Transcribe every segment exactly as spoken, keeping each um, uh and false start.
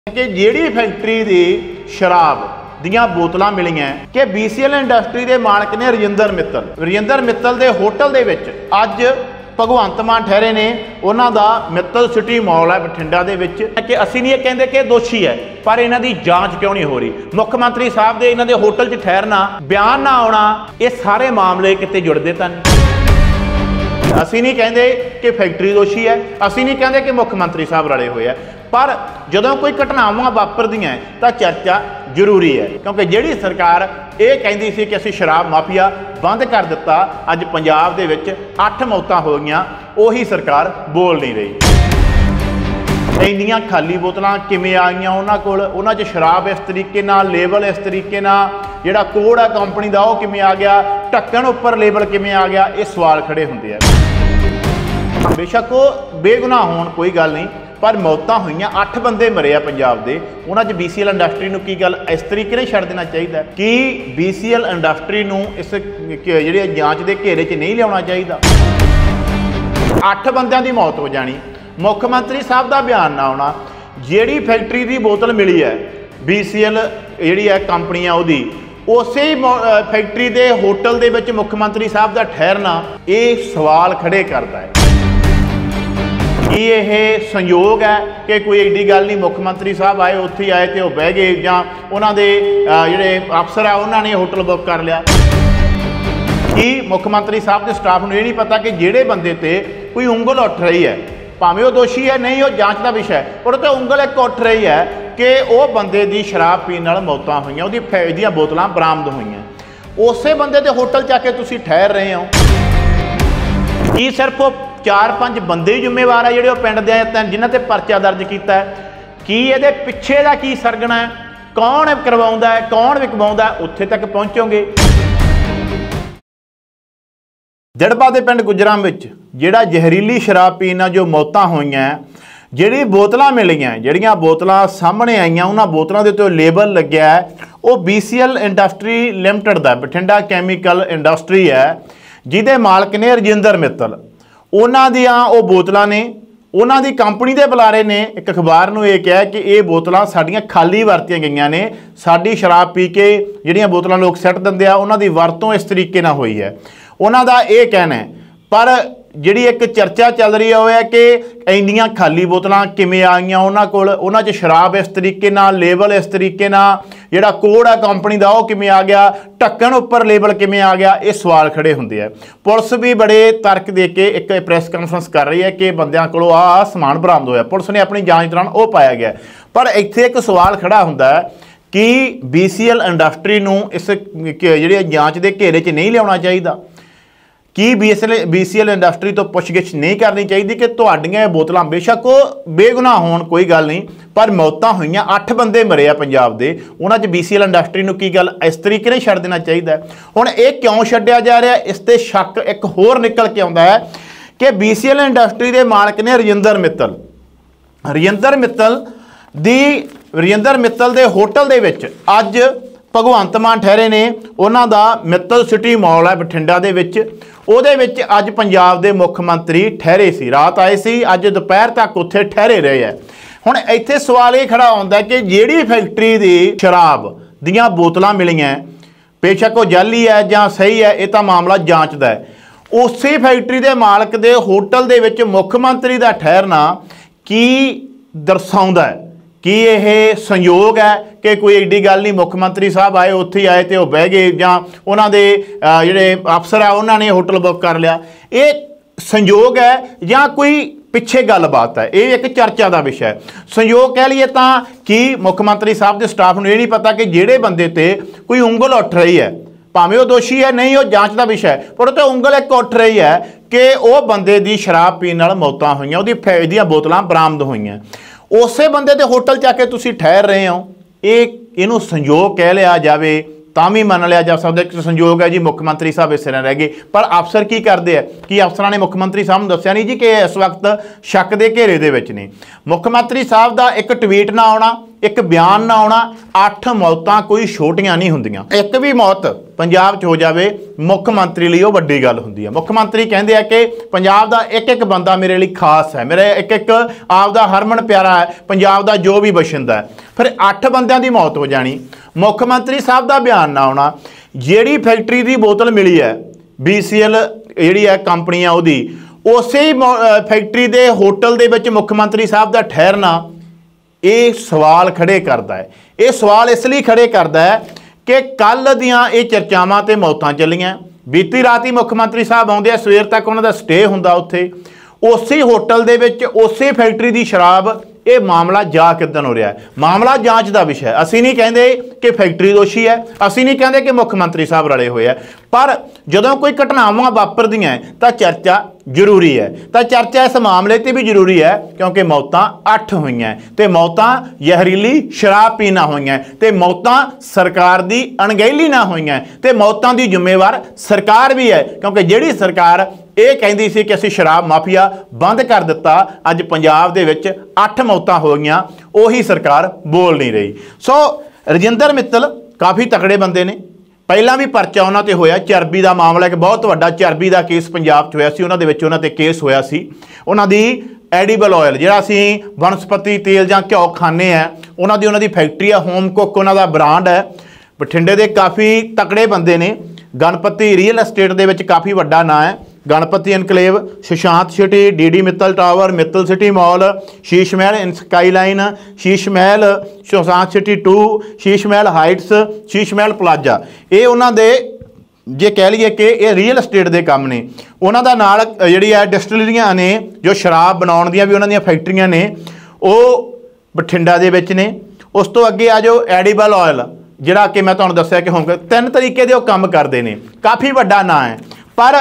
कि जिहड़ी फैक्ट्री दी शराब दियां बोतलां मिलियां कि बीसीएल इंडस्ट्री के मालक ने रजिंदर मित्तल रजिंदर मित्तल के होटल दे विच अज भगवंत मान ठहरे ने। उन्हां दा मित्तल सिटी मॉल है बठिंडा दे विच कि असीं नहीं कहंदे कि दोषी है, पर इन्हां दी जांच क्यों नहीं हो रही। मुख मंत्री साहब दे इन्हां दे होटल च ठहरना, बयान ना आउणा, ये सारे मामले किते जुड़दे तां नहीं। असीं नहीं कहंदे कि फैक्ट्री दोषी है, असीं नहीं कहंदे कि मुख मंत्री साहब रले हुए है, पर जदों कोई घटनावां वापरदियां तां चर्चा जरूरी है। क्योंकि जिहड़ी सरकार ये कहती सी कि असीं शराब माफिया बंद कर दिता, अज पंजाब दे विच अठ मौतां हो गईयां, उही सरकार बोल नहीं रही। इंनियां खाली बोतलां किवें आ गईयां उन्हां कोल, उन्हां च शराब इस तरीके नाल, लेबल इस तरीके नाल, जिहड़ा कोड है कंपनी दा ओह किवें आ गया, ढक्कन उपर लेबल किवें आ गया, ये सवाल खड़े हुंदे आ। बेशक वो बेगुनाह होण कोई गल नहीं, पर मौतां हुईयां, अठ बंदे मरे आ पंजाब दे, उन्हां च बीसीएल इंडस्ट्री नूं की गल इस तरीके नाल छड्ड देना चाहिए कि बीसीएल इंडस्ट्री नूं इस जिहड़ी जांच दे घेरे च नहीं लियाउणा चाहिए। अठ बंदियां दी मौत हो जानी, मुख मंत्री साहब दा बयान ना आउणा, जिहड़ी फैक्ट्री दी बोतल मिली है बीसीएल जिहड़ी है कंपनी है उहदी, उसे फैक्ट्री दे होटल दे विच मुख मंत्री साहब दा ठहरना, ये सवाल खड़े करता है कि यह संयोग है कि कोई एडी गल नहीं, मुख मंत्री साहब आए, उत्थे आए तो बह गए, जां उन्हां दे जिहड़े अफसर आ उन्हां ने होटल बुक कर लिया। कि मुख मंत्री साहब के स्टाफ नूं ये नहीं पता कि जिहड़े बंदे ते कोई उंगल उठ रही है, भावें वो दोषी है नहीं, वो जांच का विषय है, पर तो उंगल एक उठ रही है कि वह बंदे की शराब पीण नाल मौतां होईयां, उहदी फैज दीयां बोतलां बरामद होईयां, उसे बंदे के होटल जाके तुसीं ठहर रहे हो। कि सिर्फ चार पांच बंदे ही जिम्मेवार है जिहड़े पिंड दे जिन्हां ते परचा दर्ज किया है? कि इहदे पिछे दा की सरगना है, कौन करवाउंदा है, कौन विकवाउंदा है, उत्थे तक पहुंचोगे। जड़बा दे पिंड गुजरां विच जिहड़ा जहरीली शराब पीण नाल जो मौतां होईयां, जिहड़ी बोतलां मिलीआं, जिहड़ियां बोतलां सामने आईयां, उन्हां बोतलां दे उत्ते लेबल लग्या है, वो बीसीएल इंडस्ट्री लिमिटेड दा बठिंडा कैमीकल इंडस्ट्री है, जिहदे मालक ने रजिंदर मित्तल। उन्हां दियां वो बोतलां ने, उन्हां दी कंपनी दे बुलारे ने एक अखबार नूं ये कहा कि ये बोतलां साडियां खाली वरतियां गईयां ने, साडी शराब पी के जिहड़ियां बोतलां लोग सੱਟ दिंदे आ, उन्हां दी वरतों इस तरीके नाल होई है। उन्हां दा ये कहना है, पर जिहड़ी एक चर्चा चल रही है वो है कि इंनियां खाली बोतलां किवें आ गईयां उन्हां कोल, उन्हां च शराब इस तरीके नाल, लेबल इस तरीके नाल, जिहड़ा कोड है कंपनी दा ओह किवें आ गया, ढक्कन उपर लेबल किवें आ गया, ये सवाल खड़े हुंदे आ। पुलिस भी बड़े तर्क दे के एक प्रेस कॉन्फ्रेंस कर रही है कि बंदियां कोलों आ समान बरामद होया, पुलिस ने अपनी जांच दौरान वो पाया गया। पर इत्थे एक सवाल खड़ा हुंदा है कि बीसीएल इंडस्ट्री नूं इस जिहड़ी जांच दे घेरे च नहीं लियाउणा चाहीदा, कि बीएसएल बीसीएल इंडस्ट्री तो पुछगिछ नहीं करनी चाहिए कि तुहाडियां बोतलां, बेशक वो बेगुनाह होण कोई गल नहीं, पर मौतां होईयां, अठ बंदे मरे आ पंजाब दे, उन्हां च बीसीएल इंडस्ट्री नूं की गल इस तरीके नाल छड्ड देना चाहिए। हुण ये क्यों छड्डिया जा रहा, इस ते शक एक होर निकल के आउंदा है कि बीसीएल इंडस्ट्री के मालक ने रजिंदर मित्तल, रजिंदर मित्तल दी रजिंदर मित्तल के होटल दे विच अज भगवंत मान ठहरे ने। उन्हां दा मित्तल सिटी मॉल है बठिंडा दे विच, ਉਹਦੇ ਵਿੱਚ ਅੱਜ ਪੰਜਾਬ ਦੇ ਮੁੱਖ ਮੰਤਰੀ ਠਹਿਰੇ ਸੀ, ਰਾਤ ਆਏ ਸੀ, ਅੱਜ ਦੁਪਹਿਰ ਤੱਕ ਉੱਥੇ ਠਹਿਰੇ ਰਹੇ ਹੈ। ਹੁਣ ਇੱਥੇ ਸਵਾਲ ਇਹ ਖੜਾ ਆਉਂਦਾ ਕਿ ਜਿਹੜੀ ਫੈਕਟਰੀ ਦੀ ਸ਼ਰਾਬ ਦੀਆਂ ਬੋਤਲਾਂ ਮਿਲੀਆਂ, ਬੇਸ਼ੱਕ ਉਹ ਜਾਲੀ ਹੈ ਜਾਂ ਸਹੀ ਹੈ, ਇਹ ਤਾਂ ਮਾਮਲਾ ਜਾਂਚ ਦਾ ਹੈ, ਉਸੇ ਫੈਕਟਰੀ ਦੇ ਮਾਲਕ ਦੇ ਹੋਟਲ ਦੇ ਵਿੱਚ ਮੁੱਖ ਮੰਤਰੀ ਦਾ ਠਹਿਰਨਾ ਕੀ ਦਰਸਾਉਂਦਾ ਹੈ? कि यह संयोग है कि कोई एडी गल नहीं, मुख मंत्री साहब आए, उत्थे आए तो बह गए, जां उन्हां दे जिहड़े अफसर आ उन्हां ने होटल बुक कर लिया, ये संयोग है या कोई पिछे गलबात है? ये एक चर्चा का विषय है। संयोग कह लीए तां कि मुख मंत्री साहब के स्टाफ नूं ये नहीं पता कि जिहड़े बंदे ते कोई उंगल उठ रही है, भावें वो दोषी है नहीं, वो जांच का विषय है, पर तो उंगल एक उठ रही है कि वह बंदे की शराब पीण नाल मौतां होईयां, उहदी फैज दीयां बोतलां बरामद होईयां, उसे बंदे के होटल जाके तुसीं ठहर रहे हो। ये इनू संयोग कह लिया जाए तां भी मन लिया जा सकता कि संयोग है जी, मुख मंत्री साहब इस तरह रह गए, पर अफसर की करते हैं कि अफसरां ने मुख मंत्री साहब नूं दस्सिया नहीं जी कि इस वक्त शक के घेरे दे विच ने। मुख मंत्री साहब का एक ट्वीट ना आउणा, एक बयान ना आना, अठ मौतां कोई छोटियां नहीं हुंदियां। एक भी मौत पंजाब च हो जाए मुख मंत्री लिए वो वड्डी गल हुंदी है। मुख मंत्री कहते हैं कि पंजाब का एक एक बंदा मेरे लिए खास है, मेरे एक एक आपदा हरमन प्यारा है, पंजाब का जो भी बशिंदा है। फिर अठ बंदियां दी मौत हो जानी, मुख मंत्री साहब का बयान ना आना। जिहड़ी फैक्ट्री की बोतल मिली है बी सी एल जिहड़ी है कंपनी है उहदी, उसे फैक्ट्री के होटल दे विच मुख मंत्री साहब का ठहरना ये सवाल खड़े करता है। ये सवाल इसलिए खड़े करता है कि कल दियां ये चर्चावां ते मौतां चलियां, बीती रात ही मुख मंत्री साहब आउंदे, सवेर तक उन्हां दा स्टे हुंदा उत्थे, उसे होटल दे विच उसे फैक्ट्री की शराब। ये मामला जा किदन हो रहा है, मामला जांच का विषय। असीं नहीं कहते कि फैक्ट्री दोषी है, असीं नहीं कहते कि मुख मंत्री साहब रले हुए हैं, पर जदों कोई घटनावां वापरदियां तां चर्चा जरूरी है। तो चर्चा इस मामले ते भी जरूरी है क्योंकि मौतां अठ होईयां ते मौतां जहरीली शराब पीना होईयां ते मौतां सरकार दी अणगहली ना होईयां ते मौतां दी जिम्मेवार सरकार भी है, क्योंकि जिहड़ी सरकार ये कहती सी कि असीं शराब माफिया बंद कर दिता, अज पंजाब दे विच अठ मौतां हो गईयां, उही सरकार बोल नहीं रही। सो रजिंदर मित्तल काफ़ी तकड़े बंदे ने, पहला भी परचा उन्हां ते होया, चरबी का मामला एक बहुत वड्डा चरबी का केस पंजाब च होया सी, उन्हां दे विच उन्हां ते केस होया सी। उन्हां दी एडिबल ऑयल जिहड़ा असीं वनस्पति तेल जां घ्यो खाने हैं, उन्हां दी उन्हां दी फैक्ट्री है, होम कुक उन्हां दा ब्रांड है। बठिंडे दे काफ़ी तकड़े बंदे ने, गणपति रियल एस्टेट दे विच काफ़ी वड्डा नां है, Ganpati enclave, Sushant city, D D Mittal tower, Mittal city mall, Sheesh Mahal in skyline, Sheesh Mahal Sushant city to, Sheesh Mahal Heights, Sheesh Mahal plaza, ये उन्हां दे जे कह लीए कि ये रियल एस्टेट के काम ने। उन्हां दा नाल जिहड़ी है डिस्टिलरियां ने जो शराब बनाउण दियां भी उन्हां दियां फैक्ट्रियां ने, वो बठिंडा दे विच ने। उस तो अगे आ जाओ एडिबल ऑयल जिहड़ा कि मैं तुहानूं दस्सिया कि होम तीन तरीके दे काम करते हैं, काफ़ी वड्डा नां है। पर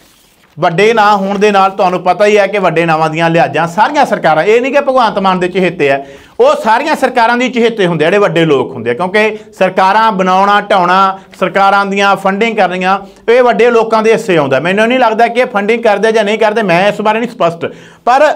ਵੱਡੇ ਨਾਂ होने ਦੇ ਨਾਲ ਤੁਹਾਨੂੰ पता ही है कि ਵੱਡੇ नावां ਦੀਆਂ लिहाजां सारियां सरकारां, ये नहीं कि भगवंत मान ਦੇ ਚਹੇਤੇ है, वो सारियां सरकारां ਦੀ ਚਹੇਤੇ ਹੁੰਦੇ ਜਿਹੜੇ ਵੱਡੇ ਲੋਕ ਹੁੰਦੇ, क्योंकि सरकारां बनाउणा ढाउणा सरकारां ਦੀਆਂ फंडिंग करनियां ये ਵੱਡੇ लोकां ਦੇ ਹਿੱਸੇ आउंदा। मैनूं नहीं लगता कि फंडिंग करदे ਜਾਂ नहीं करदे, मैं इस बारे नहीं स्पष्ट, पर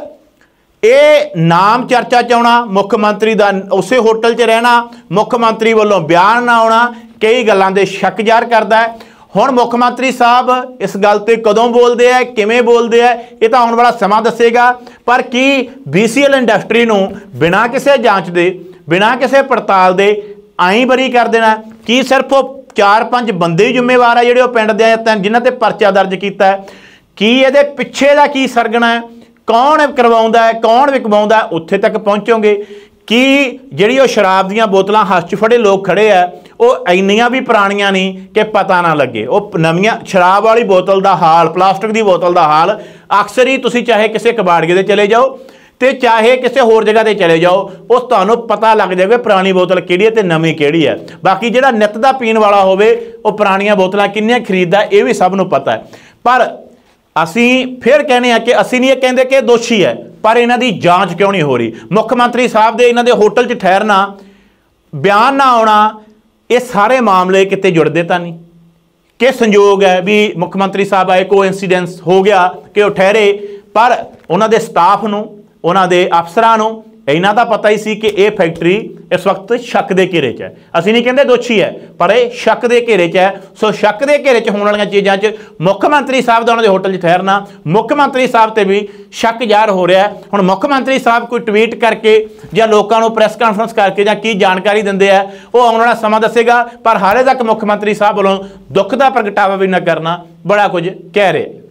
ये नाम चर्चा च आउणा, मुख मंत्री का उसे होटल च रहना, मुख मंत्री वालों बयान ना आउणा, कई गल्लां दे शक ज़ाहिर करदा है। हुण मुख मंत्री साहब इस गल ते कदों बोलते हैं, किवें बोलते हैं, ये तो आने वाला समा दसेगा। पर की बी सी एल इंडस्ट्री नूं बिना किसी जांच दे, बिना किसी पड़ताल दे आई बरी कर देना? कि सिर्फ चार पांच बंदे ही जिम्मेवार है जिहड़े पिंड दे जिन्हां ते परचा दर्ज कीता है? कि इहदे पिछे दा की सरगना है, कौन करवाउंदा है, कौन विकवाउंदा है, उत्थे तक पहुँचोगे? कि जिहड़ी शराब दीयां बोतलां हत्थ च फड़े लोग खड़े है, वो इन्नियां भी पुरानियां नहीं कि पता ना लगे। वो नवीं शराब वाली बोतल का हाल, प्लास्टिक की बोतल का हाल अक्सर ही तुसीं चाहे किसी कबाड़िए दे चले जाओ तो चाहे किसी होर जगह ते चले जाओ, उस तुहानूं पता लग जाएगा पुरानी बोतल किहड़ी है ते नवीं किहड़ी है। बाकी जिहड़ा नित दा पीण वाला होवे वो पुरानियां बोतलां किन्नियां खरीददा, ये भी सब नूं पता है। पर असीं फिर कहने हैं कि असीं नहीं कहते कि दोषी है, पर इन्हां दी जांच क्यों नहीं हो रही? मुख मंत्री साहब दे इन्हां दे होटल च ठहरना, बयान ना आउणा, ये सारे मामले किते जुड़ते तो नहीं कि संयोग है भी मुख मंत्री साहब आए, को इंसीडेंस हो गया कि वो ठहरे, पर उन्होंने स्टाफ नूं, उन्होंने अफसरां नूं इन्हां दा पता ही सी कि यह फैक्ट्री इस वक्त शक के घेरे च है। असीं नहीं कहते दोषी है, पर यह शक के घेरे च है। सो शक के घेरे च होने वाली चीज़ों च मुख मंत्री साहब का उन्होंने होटल च ठहरना, मुख मंत्री साहब से भी शक ज़ाहिर हो रहा है। हुण मुख मंत्री साहब कोई ट्वीट करके या लोगों को प्रेस कॉन्फ्रेंस करके या की जानकारी देंदे है, वो आने वाला समा दसेगा। पर हाले तक मुख मंत्री साहब वालों दुख का प्रगटावा भी न करना बड़ा कुछ कह रहे।